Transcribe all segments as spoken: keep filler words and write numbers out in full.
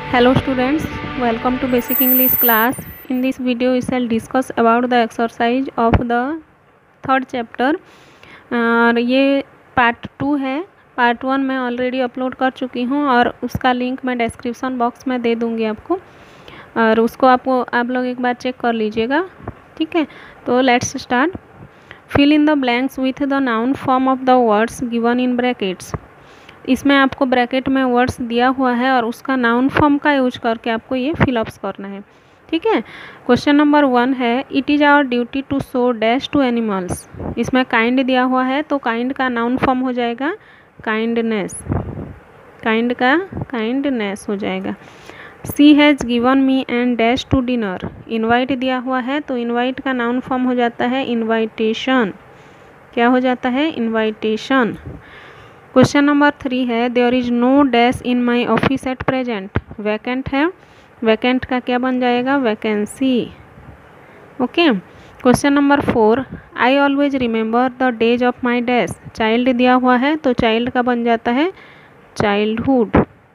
Hello students, welcome to basic English class. In this video we shall discuss about the exercise of the third chapter. और ये part two है. Part one मैं already upload कर चुकी हूँ और उसका लिंक मैं डिस्क्रिप्शन बॉक्स में दे दूँगी आपको, और उसको आपको आप लोग एक बार चेक कर लीजिएगा. ठीक है, तो let's start. Fill in the blanks with the noun form of the words given in brackets. इसमें आपको ब्रैकेट में वर्ड्स दिया हुआ है और उसका नाउन फॉर्म का यूज करके आपको ये फिलअप्स करना है. ठीक है, क्वेश्चन नंबर वन है, it is our duty to show dash to animals. इसमें काइंड दिया हुआ है तो काइंड का नाउन फॉर्म हो जाएगा काइंडनेस. काइंड का काइंडनेस हो जाएगा. She has given me and dash to dinner. Invite दिया हुआ है तो इनवाइट का नाउन फॉर्म हो जाता है इनवाइटेशन. क्या हो जाता है? इनवाइटेशन. क्वेश्चन नंबर थ्री है, there is no dash in my office at present. Vacant है, वैकेंट का क्या बन जाएगा? Vacancy. Okay. Question number four, I always remember the days of my dash. Child दिया हुआ है तो चाइल्ड का बन जाता है childhood.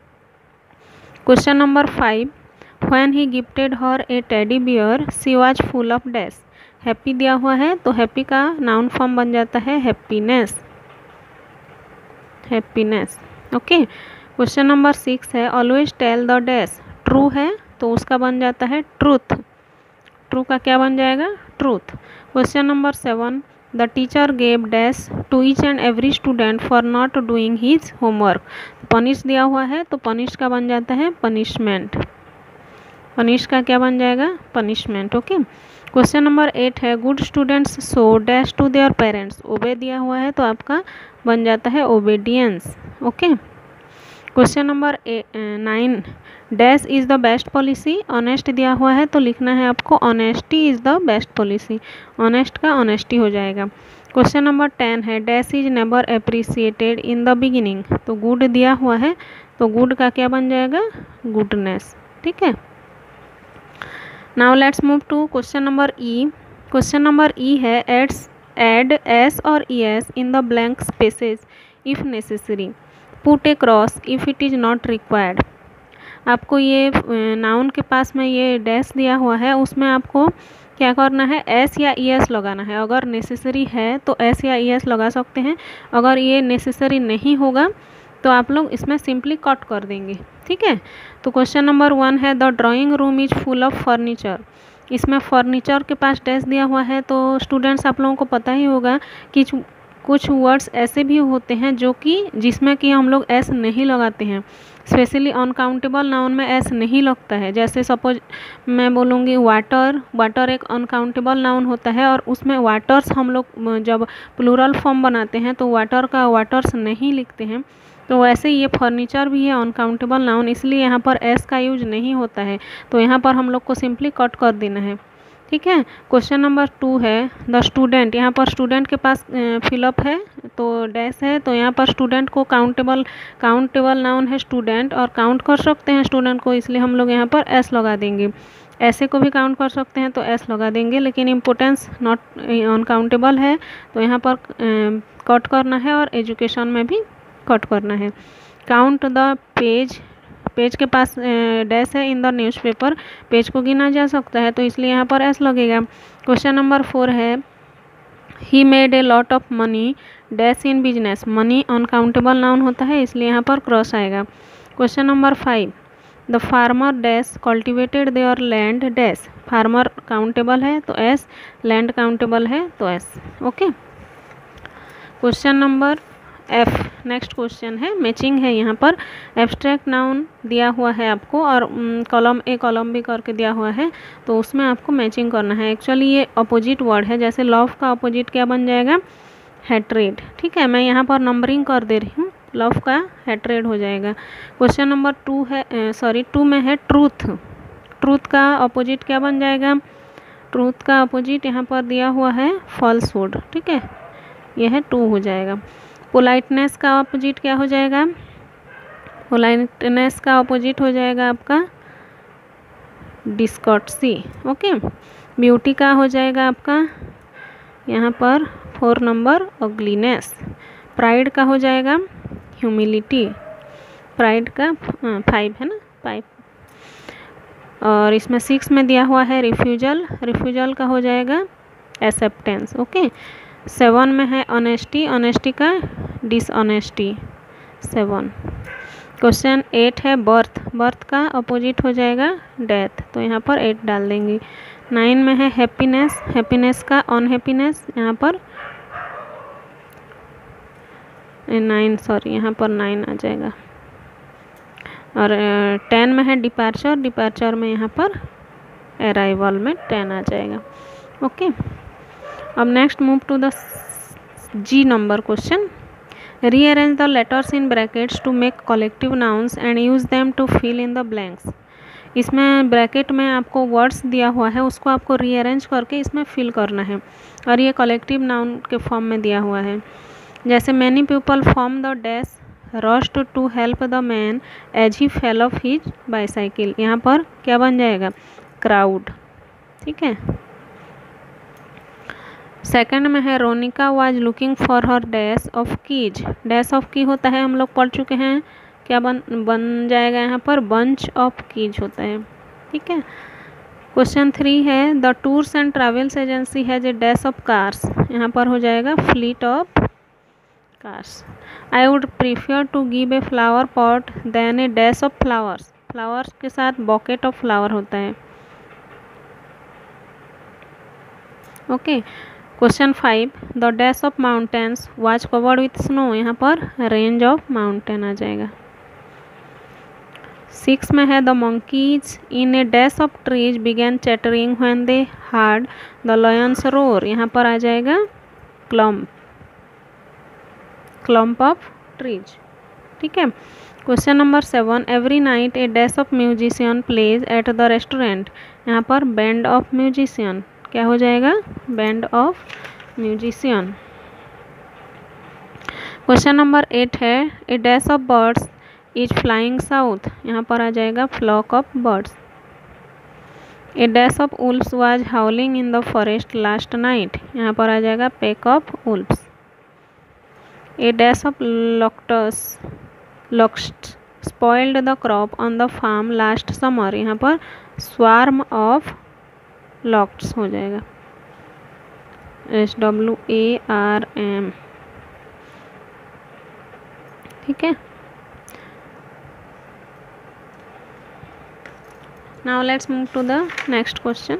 Question number five, when he gifted her a teddy bear she was full of dash. Happy दिया हुआ है तो हैप्पी का नाउन फॉर्म बन जाता है happiness. Happiness. Okay. Question number six है, always tell the dash. True है तो उसका बन जाता है ट्रूथ. ट्रू का क्या बन जाएगा? Truth. Question number seven, the teacher gave dash to each and every student for not doing his homework. Punish दिया हुआ है तो पनिश का बन जाता है पनिशमेंट. पनिश का क्या बन जाएगा? Punishment. Okay. Question number eight है, good students show dash to their parents. Obey दिया हुआ है तो आपका बन जाता है obedience. Okay. Question number nine, dash is the best policy. Honest दिया हुआ है तो लिखना है आपको honesty is the best policy. Honest का ऑनेस्टी हो जाएगा. क्वेश्चन नंबर टेन है, dash is never appreciated in the beginning. तो गुड दिया हुआ है तो गुड का क्या बन जाएगा? गुडनेस. ठीक है. Now let's move to question number E. Question number E है, एड्स एड एस और E S in the blank spaces if necessary. Put a cross if it is not required. आपको ये नाउन के पास में ये dash दिया हुआ है, उसमें आपको क्या करना है? एस या ई एस लगाना है. अगर नेसेसरी है तो एस या ई एस लगा सकते हैं. अगर ये नेसेसरी नहीं होगा तो आप लोग इसमें सिंपली कट कर देंगे. ठीक है. तो क्वेश्चन नंबर वन है, the drawing room is full of furniture. इसमें फर्नीचर के पास डैश दिया हुआ है तो स्टूडेंट्स आप लोगों को पता ही होगा कि कुछ वर्ड्स ऐसे भी होते हैं जो कि जिसमें कि हम लोग एस नहीं लगाते हैं. स्पेशली अनकाउंटेबल नाउन में एस नहीं लगता है. जैसे सपोज मैं बोलूँगी वाटर. वाटर एक अनकाउंटेबल नाउन होता है और उसमें वाटर्स हम लोग जब प्लूरल फॉर्म बनाते हैं तो वाटर का वाटर्स नहीं लिखते हैं. तो वैसे ये फर्नीचर भी है अनकाउंटेबल नाउन, इसलिए यहाँ पर एस का यूज नहीं होता है. तो यहाँ पर हम लोग को सिंपली कट कर देना है. ठीक है. क्वेश्चन नंबर टू है, द स्टूडेंट. यहाँ पर स्टूडेंट के पास फिलअप है तो डैश है तो यहाँ पर स्टूडेंट को काउंटेबल काउंटेबल नाउन है स्टूडेंट और काउंट कर सकते हैं स्टूडेंट को, इसलिए हम लोग यहाँ पर एस लगा देंगे. ऐसे को भी काउंट कर सकते हैं तो एस लगा देंगे, लेकिन इम्पोर्टेंस नॉट अनकाउंटेबल है तो यहाँ पर कट करना है और एजुकेशन में भी कट करना है. Count the page. पेज के पास डैश है इन द न्यूज़पेपर. पेज को गिना जा सकता है तो इसलिए यहाँ पर एस लगेगा. क्वेश्चन नंबर फोर है, he made a lot of money dash in business. Money uncountable noun होता है इसलिए यहाँ पर क्रॉस आएगा. Question number five, the farmer dash cultivated their land dash. Farmer countable है तो एस, लैंड काउंटेबल है तो S. Okay. Question number F. Next question है, मैचिंग है. यहाँ पर एब्स्ट्रैक्ट नाउन दिया हुआ है आपको और कॉलम ए कॉलम बी करके दिया हुआ है तो उसमें आपको मैचिंग करना है. एक्चुअली ये अपोजिट वर्ड है. जैसे लव का अपोजिट क्या बन जाएगा? हैट्रेड. ठीक है, मैं यहाँ पर नंबरिंग कर दे रही हूँ. लव का हैट्रेड हो जाएगा. क्वेश्चन नंबर टू है, सॉरी टू में है ट्रूथ. ट्रूथ का अपोजिट क्या बन जाएगा? ट्रूथ का अपोजिट यहाँ पर दिया हुआ है फॉल्सहुड. ठीक है, यह है टू हो जाएगा. पोलाइटनेस का अपोजिट क्या हो जाएगा? पोलाइटनेस का अपोजिट हो जाएगा आपका डिस्कॉर्टसी. ओके. ब्यूटी का हो जाएगा आपका यहाँ पर फोर नंबर अगलीनेस. प्राइड का हो जाएगा ह्यूमिलिटी. प्राइड का फाइव है ना, फाइव और इसमें सिक्स में दिया हुआ है रिफ्यूजल, रिफ्यूजल का हो जाएगा एक्सेप्टेंस। ओके, सेवन में है ऑनेस्टी, ऑनेस्टी का डिसऑनेस्टी, सेवन। क्वेश्चन एट है बर्थ, बर्थ का अपोजिट हो जाएगा डेथ, तो यहाँ पर एट डाल देंगे। नाइन में है हैप्पीनेस, हैप्पीनेस का अनहैप्पीनेस, यहाँ पर नाइन, सॉरी यहाँ पर नाइन आ जाएगा। और टेन में है डिपार्चर, डिपार्चर में यहाँ पर अराइवल में टेन आ जाएगा। ओके, अब next move to the G number question. Rearrange the letters in brackets to make collective nouns and use them to fill in the blanks. इसमें ब्रैकेट में आपको वर्ड्स दिया हुआ है, उसको आपको रीअरेंज करके इसमें फिल करना है, और ये कलेक्टिव नाउन के फॉर्म में दिया हुआ है। जैसे many people from the dash rushed to help the man as he fell off his bicycle, यहाँ पर क्या बन जाएगा, क्राउड। ठीक है, सेकंड में है Ronica was looking for her dash of keys, dash of key होता है, हम लोग पढ़ चुके हैं, क्या बन बन जाएगा यहाँ पर, बंच ऑफ कीज होता है। ठीक है, क्वेश्चन थ्री है the tours and travels agency has a dash of cars, यहाँ पर हो जाएगा fleet of cars. I would prefer to give a flower pot than a dash of flowers, flowers के साथ बॉकेट ऑफ फ्लावर होता है। Okay, question five the dash of mountains was covered with snow, यहाँ पर range of mountain आ जाएगा। Six में है the monkeys in a dash of trees began chattering when they heard the lions roar, यहाँ पर आ जाएगा क्लम्प, क्लम्प ऑफ ट्रीज। ठीक है, question number seven every night a dash of musician plays at the restaurant, यहाँ पर band of musician, क्या हो जाएगा, band of musician. Question number eight है a dash of birds is flying south, यहाँ पर आ जाएगा flock of birds. A dash of wolfs was howling in the forest last night, यहाँ पर आ जाएगा pack of wolfs. A dash of locusts locust spoiled the crop on the farm last summer, यहाँ पर स्वार्म ऑफ लॉक्ट्स हो जाएगा, S W A R M. ठीक है, now let's move to the next question.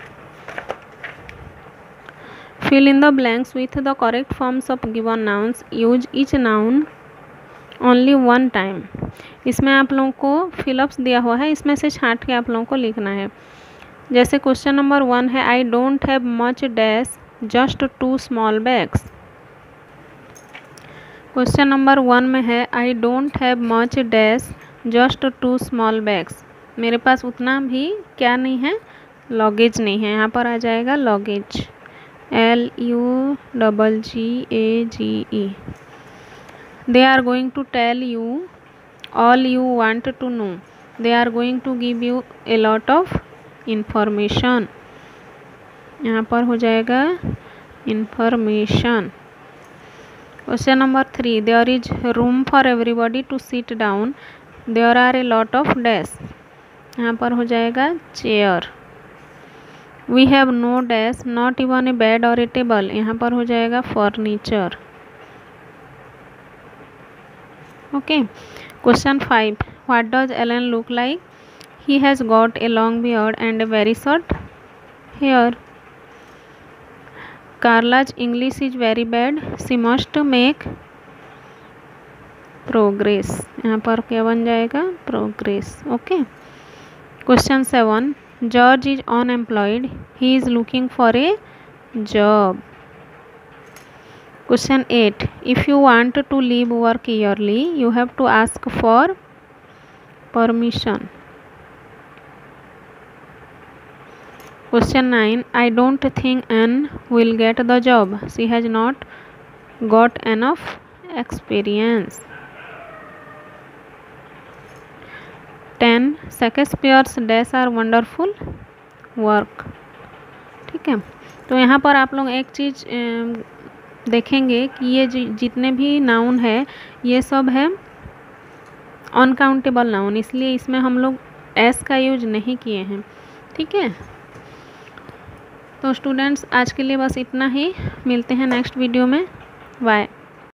Fill in the blanks with the correct forms of given nouns. Use each noun only one time. इसमें आप लोगों को fill-ups दिया हुआ है, इसमें से छांट के आप लोगों को लिखना है। जैसे क्वेश्चन नंबर वन है I don't have much dash just two small bags. Question number one में है I don't have much dash just two small bags, मेरे पास उतना भी क्या नहीं है, लॉगेज नहीं है, यहाँ पर आ जाएगा luggage, L U double G A G E. They are going to tell you all you want to know, they are going to give you a lot of information, यहाँ पर हो जाएगा information. Question number three there is room for everybody to sit down, there are a lot of dash, यहाँ पर हो जाएगा chair. We have no dash not even a bed or A table, यहाँ पर हो जाएगा furniture. Okay, question five what does Alan look like, he has got a long beard and a very short hair. Carla's English is very bad, she must make progress, यहाँ पर क्या बन जाएगा, progress. Okay, question seven George is unemployed, he is looking for a job. Question eight if you want to leave work early you have to ask for permission. Question nine I don't think Ann will get the job, she has not got enough experience. Ten Shakespeare's dash are wonderful work. ठीक है, तो यहाँ पर आप लोग एक चीज़ देखेंगे कि ये जितने भी नाउन है ये सब है अनकाउंटेबल नाउन, इसलिए इसमें हम लोग एस का यूज नहीं किए हैं। ठीक है, तो स्टूडेंट्स आज के लिए बस इतना ही, मिलते हैं नेक्स्ट वीडियो में, बाय।